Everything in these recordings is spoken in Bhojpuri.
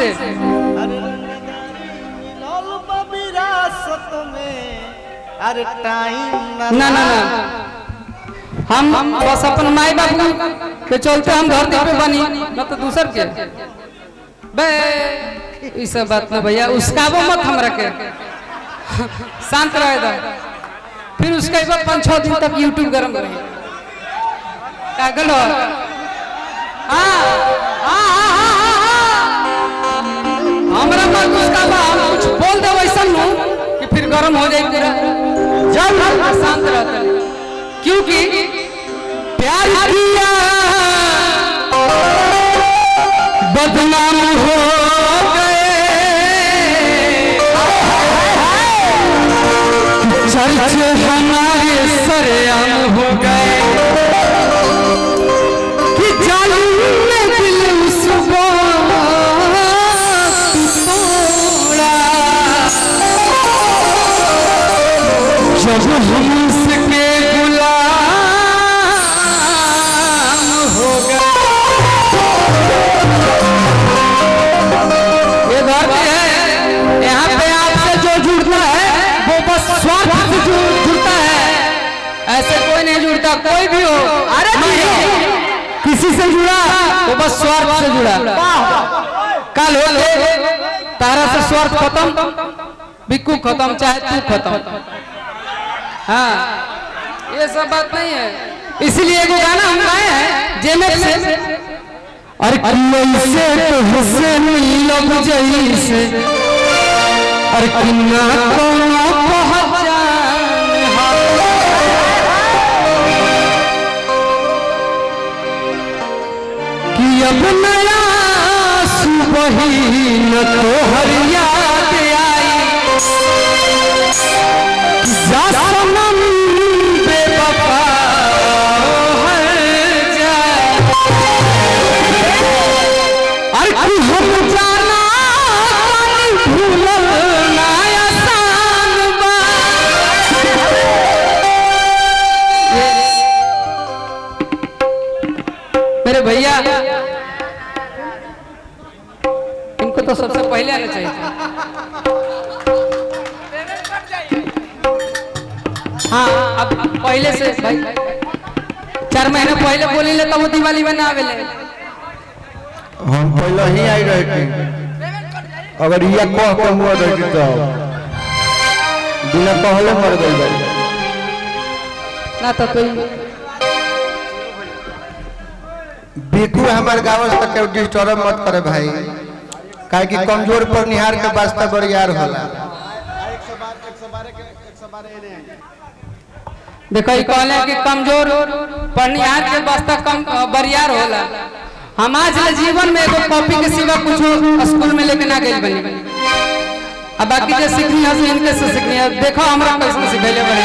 से। अरे टाइम ना ना ना, हम बस अपन माई बाबू के चलते हम धरती पे बनी, न तो दूसर के बे ये सब बात ना भैया, उसका वो मत हमरा के शांत रहे दो। फिर उसके बाद 5-6 दिन तक यूट्यूब गरम रहे कागल हो। हमरा मत उसका बा, हम कुछ बोल दे वैसा नु कि फिर गरम हो जाए पूरा। जब शांत रहते क्योंकि प्यार किया बदनाम हो गए, चर्चे हमारे सरेआम हो गए कि जालिम ने दिल उसको तोड़ा, जब हम उसके गुलाम हो गए। ये धरती है, यहाँ पे आपसे जो जुड़ता है वो बस स्वार्थ से जुड़ता है, ऐसे कोई नहीं जुड़ता। कोई भी हो, अरे किसी से जुड़ा वो बस स्वार्थ से जुड़ा। कल हो तारा से स्वार्थ खत्म, बिक्कू खत्म, चाहे तू खत्म। हाँ, ये सब बात नहीं है। इसीलिए एगो गाना हम गाए हैं जेमेप से, अरे कैसे तो हुसैन लब जैसे, अरे किन्ना कोनो पहचान कि अब नया सुबह न तोहर याद आई, जा सनम बेवफा हर जाए, अरे हम जाना भूलल ना आसान बा। मेरे भैया इनको तो सबसे पहले आना चाहिए। हाँ, अब पहले से भाई 4 महीने पहले बोली ले तब दिवाली में ना आवेले। हम पहले ही आई रहे थे, अगर ये कह के मुआ रही तो बिना पहले मर गई ना तो कोई बिकू हमारे गाँव तक डिस्टर्ब मत करे भाई, काहे कि कमजोर पर निहार के वास्ता बरियार होला। देखो ये कहले कि कमजोर पर निहार के वास्ता कम बरियार होला। हम आज जीवन में एगो कॉपी के सिवा कुछ स्कूल में लेके ना गई बनी, अब बाकी जो सीखनी है इनके से सीखनी है। देखो हमरा कैसे सिखैले बने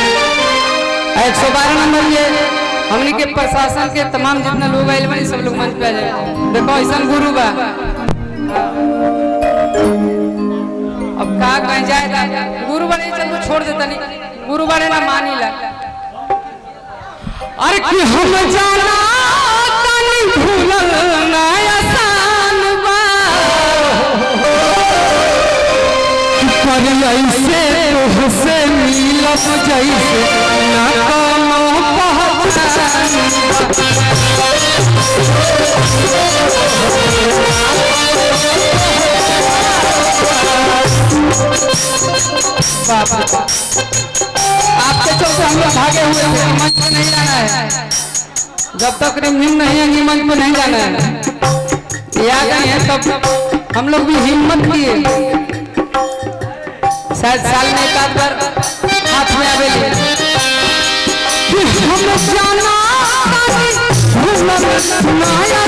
112 नंबर ये हमनी के प्रशासन के तमाम जितने लोग आए बनी सब लोग मंच पे आ जाए। देखो ऐसा गुरु बा, अब का कहीं जाएगा गुरु बने चल छोड़ देता नहीं, गुरु बने ना मानी ला। अरे कि हम जाना तनी भूलल ना आसान बा, पर ऐसे तो हुसैन लब जैसे ना कोनो पहचान बाप। आपके चलते हम लोग भागे हुए हैं, मंच पे नहीं जाना है। जब तक रिमझिम नहीं है मंच पे नहीं जाना है। ये आ गए हैं तब हम लोग भी हिम्मत किए, शायद साल में एक आध बार हाथ में आवेली। हम जाना सुनाया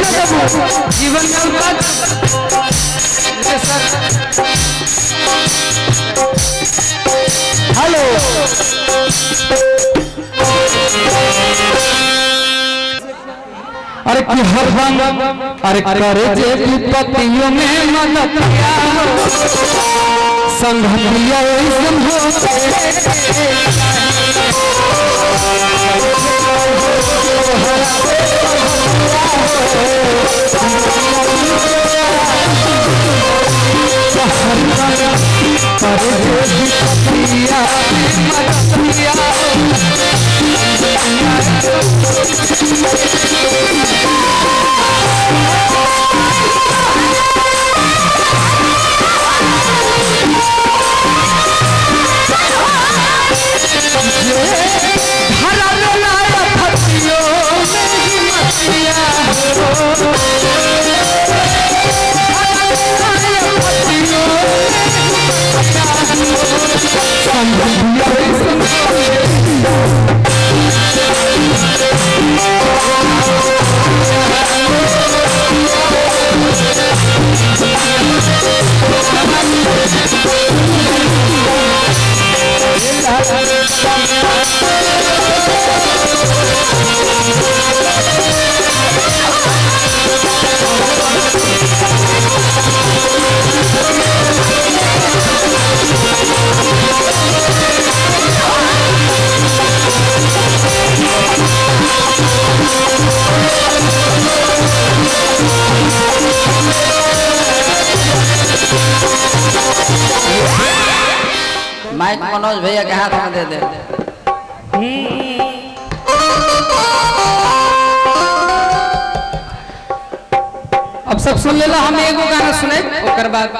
न देबू जीवन में उतार सर। हेलो अरे कि हर रंग अरे करे जे विपत्तियों में मदद किया संघिया माइक मनोज भैया के हाथ में दे दे। अब सब सुन लेला, हम एगो गाना सुने ओकर बाद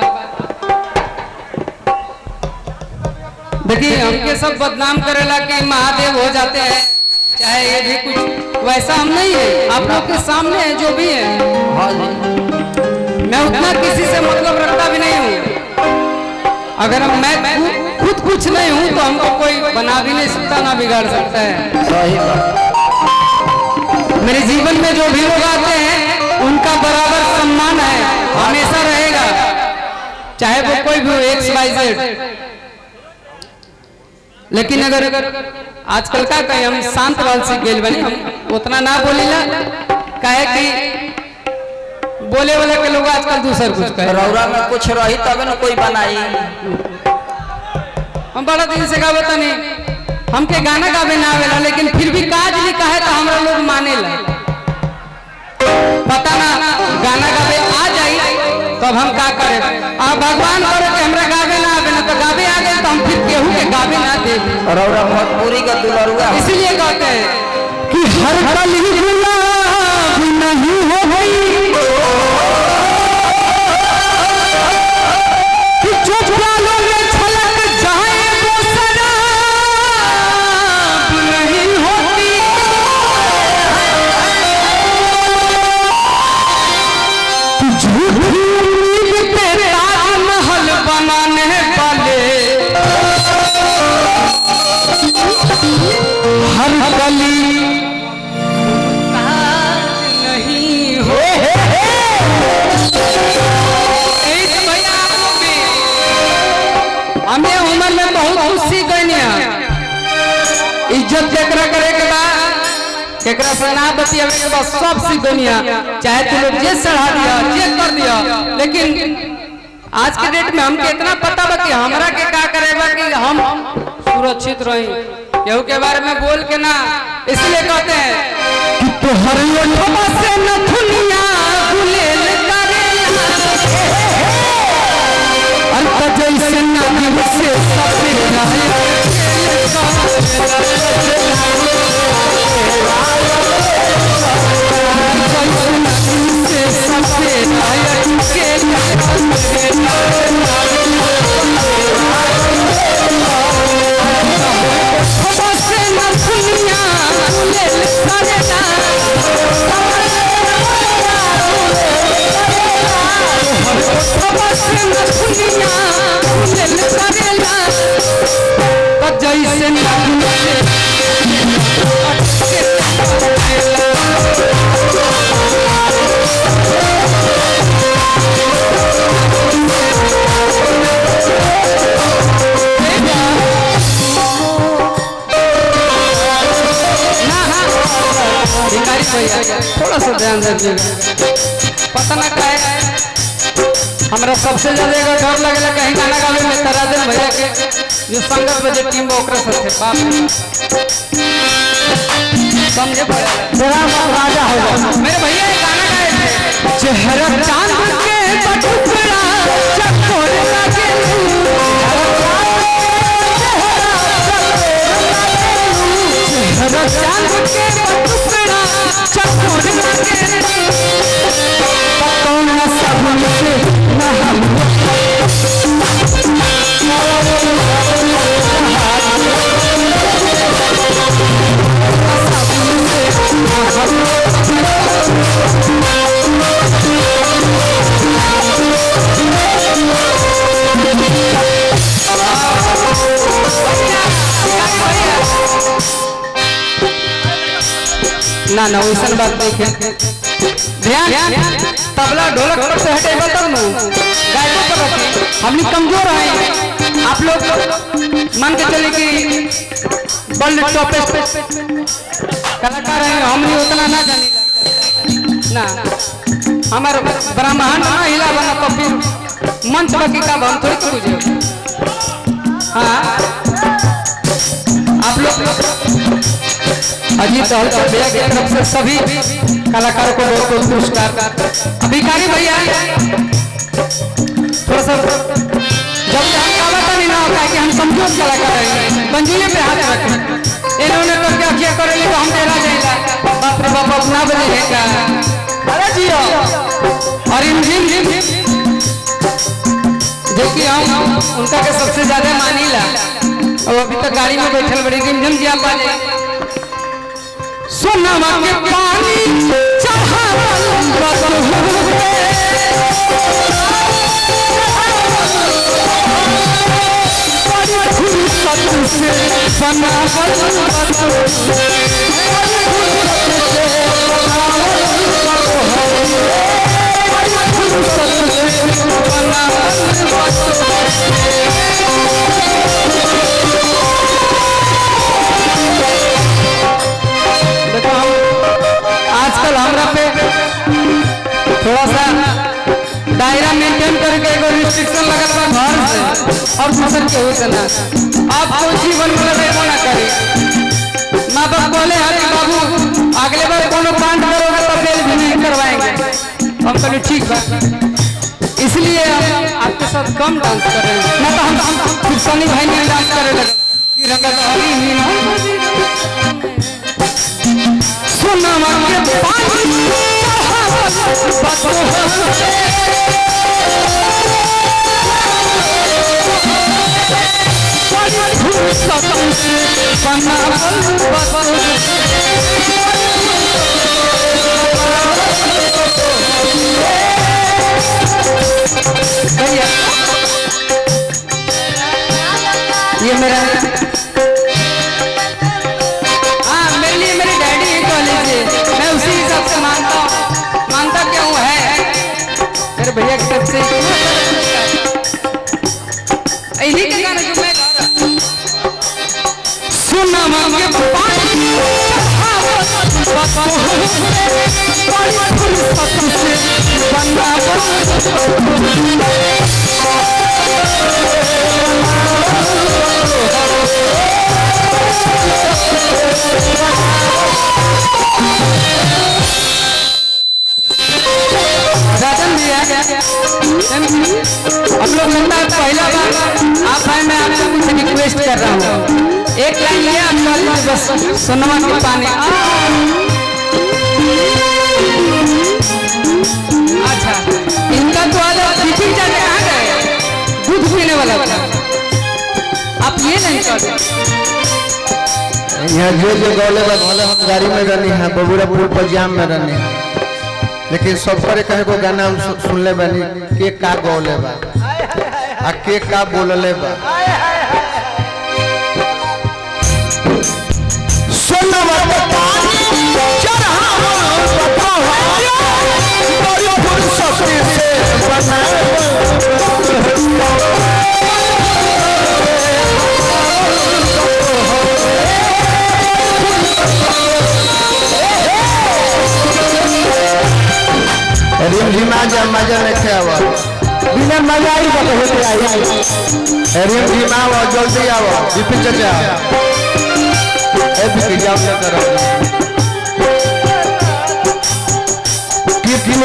देखिए हमके सब बदनाम करेला कि महादेव हो जाते हैं, चाहे ये भी कुछ वैसा हम नहीं है, आप लोग के सामने है जो भी है। मैं उतना किसी से मतलब रखता भी नहीं हूँ। अगर मैं खुद कुछ नहीं हूँ तो हमको कोई बना भी नहीं सकता, ना बिगाड़ सकता है। सही बात। मेरे जीवन में जो भी लोग आते हैं उनका बराबर सम्मान है, हमेशा रहेगा, चाहे वो कोई भी हो, XYZ। लेकिन अगर आजकल का कहीं हम शांत वाल से गेल बनी, हम उतना ना बोलीला, कहे कि बोले वाले के लोग आजकल दूसर कुछ कहे। रौरा में कुछ रही तब न कोई बनाई। हम बड़ा दिन से गावे तनी, हमके गाना गावे ना आवेला, लेकिन फिर भी काज लिखा है तो हमरा लोग माने ला। पता ना गाना गावे आ जाई तब हम का करे। अब भगवान करे कि हमरा गावे ना आवे ना, तो गावे आ गए तो हम फिर केहू के गावे ना दे। रौरा भोजपुरी का दुलरुआ, इसीलिए कहते हैं कि हर कली गुलाब नहीं हो गई, इज्जत केकरा करे के बाद केकरा से ना बतियावे के बाद सब सी दुनिया, चाहे तू लोग जे चढ़ा दिया जे कर दिया, लेकिन आज के डेट में हमके इतना पता बा कि हमरा के का करेबा कि हम सुरक्षित रही, केहू के बारे में बोल के ना। इसलिए कहते हैं कि तोहर लोटवा से न दुनिया गुलेल करेला, अंत जैसे ना दिल से सब थोड़ा सा ध्यान दीजिएगा। पता ना क्या है, हमरा सबसे ज्यादा एगो डर लगेला कहीं गाना गावे में तराजन भैया के जो संगत बजे टीम में ओकरा साथे बाप रे समझे तेरा राजा हो मेरे भैया एक गाना गाए थे, चेहरा चांद के टुकड़ा चकोर लगे चेहरा चांद के टुकड़ा चकोर लगे कौन सब से ना हम ना ना वैसा बात देखे ध्यान तबला ढोलक पर से हटे तब न गायकों पर रखे हमनी कमजोर हैं आप लोग मान के चले कि वर्ल्ड टॉपेस्ट कलाकार हैं हमनी उतना ना जानी ना हमारे ब्रह्मांड ना हिला बना तो फिर मंच बाकी का हम थोड़ी बुझे हाँ आप लोग अजीत हलचल भैया की तरफ से सभी कलाकारों को बहुत बहुत पुरस्कार। अभिकारी भैया थोड़ा सा जब हम गावता नहीं ना होता है कि हम कमजोर कलाकार हैं मंजूरी पे हाथ रखें इन्होंने तो क्या किया करेंगे तो हम तेरा जाएगा बाप रे बाप अपना बजेगा अरे जियो और इन जिम जो कि हम उनका के सबसे ज्यादा मानीला और अभी तक गाड़ी में बैठल बड़ी जिम जी आप बाजे सोनामा के पानी चढ़ावल बदल बड़ी फुर्सत से बनावल आजकल हमरा पे थोड़ा सा दायरा मेंटेन करके एगो रिस्ट्रिक्शन लगल बा घर से और दूसर के होत ना आप कोई जीवन में रहबो ना करे मां बाप बोले हरे बाबू अगले बार कोनो कांड करोगे तो बेल भी नहीं करवाएंगे हम कहले ठीक बा इसलिए हम आपके साथ कम डांस कर रहे हैं ना तो हम फिर सनी भाई ने डांस करे लगे कि रंगत हरी ही ना सोनामा के पानी ये मेरा हाँ मेरे लिए मेरी डैडी है कॉलेज से मैं उसी हिसाब से मानता क्यों है मेरे भैया की तरफ से यही का गाना जो मैं गा रहा सोनामा के पानी राजन भैया हम लोग लगता है पहला बार आप भाई मैं आपसे कुछ रिक्वेस्ट कर रहा हूँ एक लाइन लिया आप बस सोनमा के पानी अच्छा इनका तो आज टिफिन जाने कहाँ गए दूध पीने वाला आप ये नहीं करते यहाँ जो गौले हम गाड़ी में रहनी है बबूरा पुल पर जाम में रहनी है लेकिन सब पर कहे को गाना हम सुन ले बनी के का गौले बा आ के का बोलले बा सोनामा के पानी चढ़ावल बड़ी फुर्सत से बनावल एरियम जी में आओ जल्दी आओ विपिन चाचा ए विपिन जाओ क्या करो कि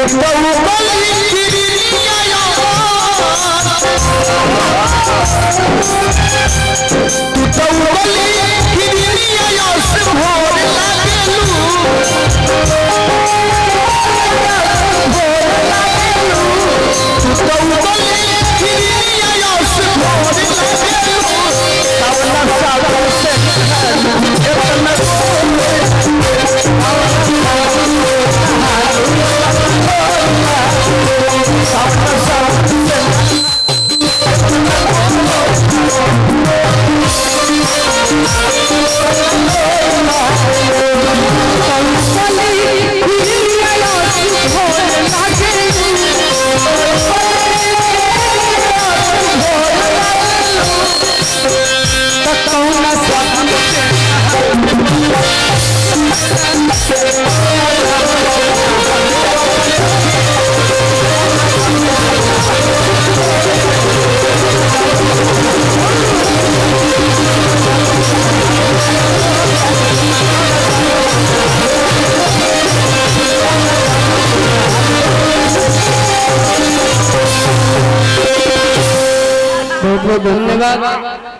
बहुत बहुत धन्यवाद।